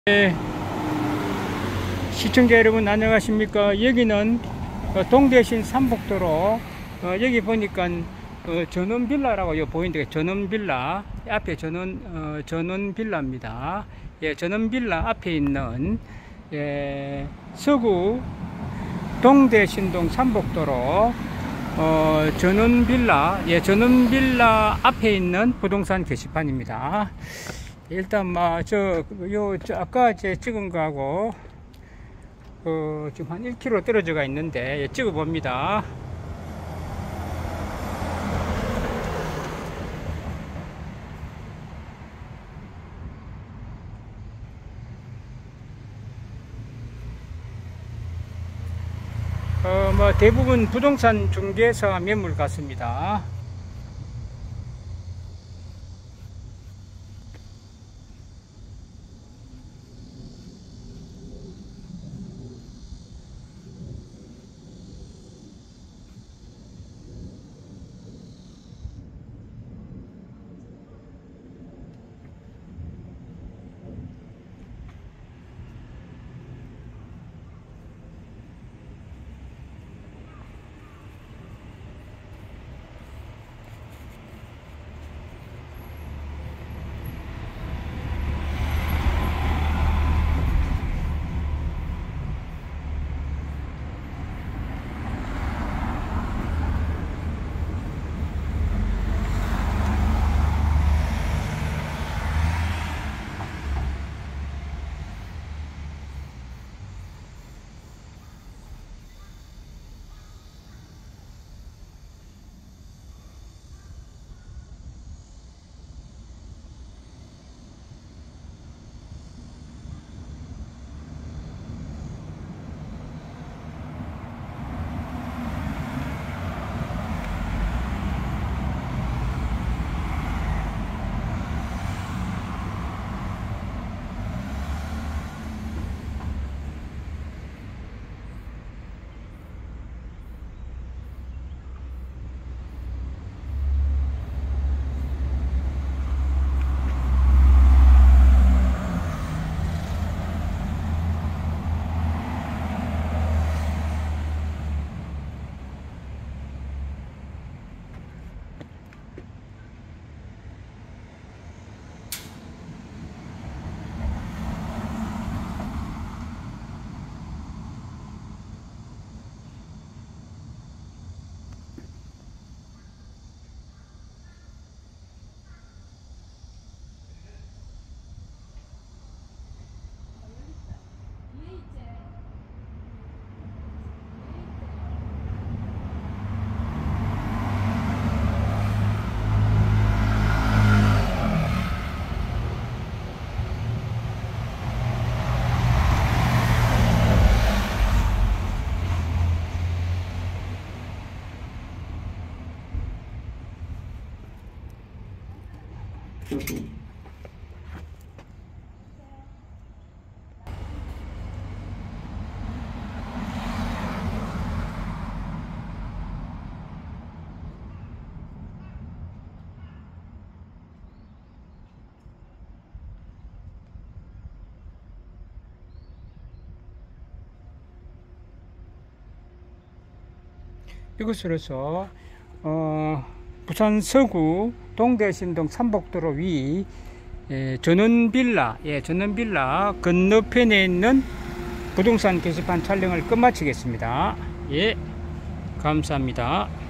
네, 시청자 여러분 안녕하십니까. 여기는 동대신 삼복도로 여기 보니까 전원빌라라고 여기 보이는데 전원빌라 앞에 전원빌라입니다. 예, 전원빌라 앞에 있는 서구 동대신동 삼복도로 전원빌라 전원빌라 앞에 있는 부동산 게시판입니다. 일단 아까 찍은 거하고 지금 한 1km 떨어져가 있는데 찍어 봅니다. 대부분 부동산 중개사 매물 같습니다. 이것으로서 부산 서구 동대신동 삼복도로 위 전원빌라 전원빌라 건너편에 있는 부동산 게시판 촬영을 끝마치겠습니다. 예, 감사합니다.